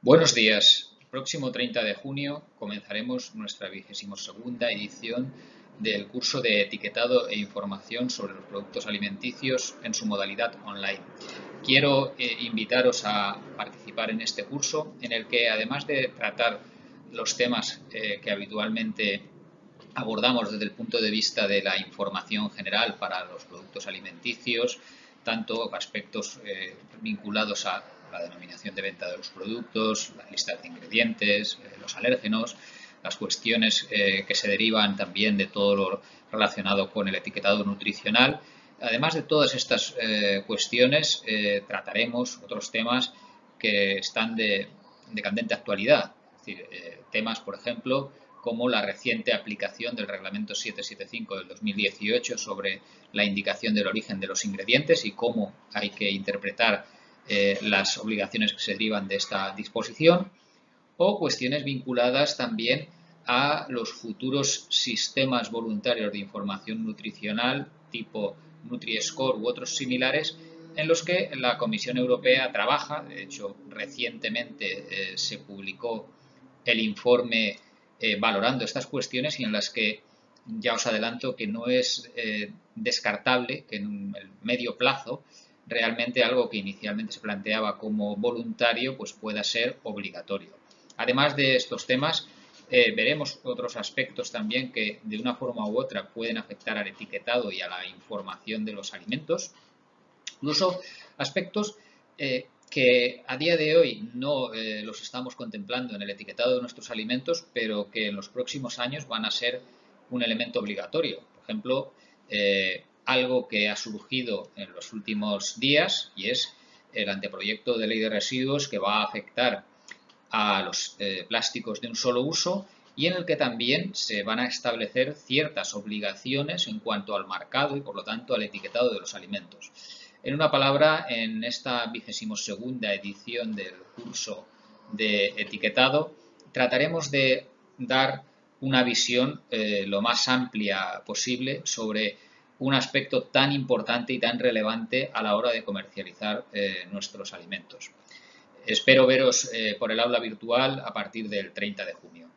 Buenos días. El próximo 30 de junio comenzaremos nuestra 22ª edición del curso de etiquetado e información sobre los productos alimenticios en su modalidad online. Quiero invitaros a participar en este curso en el que, además de tratar los temas que habitualmente abordamos desde el punto de vista de la información general para los productos alimenticios, tanto aspectos vinculados a la denominación de venta de los productos, las listas de ingredientes, los alérgenos, las cuestiones que se derivan también de todo lo relacionado con el etiquetado nutricional. Además de todas estas cuestiones, trataremos otros temas que están de candente actualidad, es decir, temas, por ejemplo, como la reciente aplicación del Reglamento 775 del 2018 sobre la indicación del origen de los ingredientes y cómo hay que interpretar las obligaciones que se derivan de esta disposición, o cuestiones vinculadas también a los futuros sistemas voluntarios de información nutricional tipo Nutri-Score u otros similares, en los que la Comisión Europea trabaja. De hecho, recientemente se publicó el informe valorando estas cuestiones y en las que ya os adelanto que no es descartable que en el medio plazo realmente algo que inicialmente se planteaba como voluntario pues pueda ser obligatorio. Además de estos temas, veremos otros aspectos también que de una forma u otra pueden afectar al etiquetado y a la información de los alimentos. Incluso aspectos que a día de hoy no los estamos contemplando en el etiquetado de nuestros alimentos, pero que en los próximos años van a ser un elemento obligatorio. Por ejemplo, algo que ha surgido en los últimos días y es el anteproyecto de ley de residuos que va a afectar a los plásticos de un solo uso y en el que también se van a establecer ciertas obligaciones en cuanto al marcado y, por lo tanto, al etiquetado de los alimentos. En una palabra, en esta 22ª edición del curso de etiquetado, trataremos de dar una visión lo más amplia posible sobre un aspecto tan importante y tan relevante a la hora de comercializar nuestros alimentos. Espero veros por el aula virtual a partir del 30 de junio.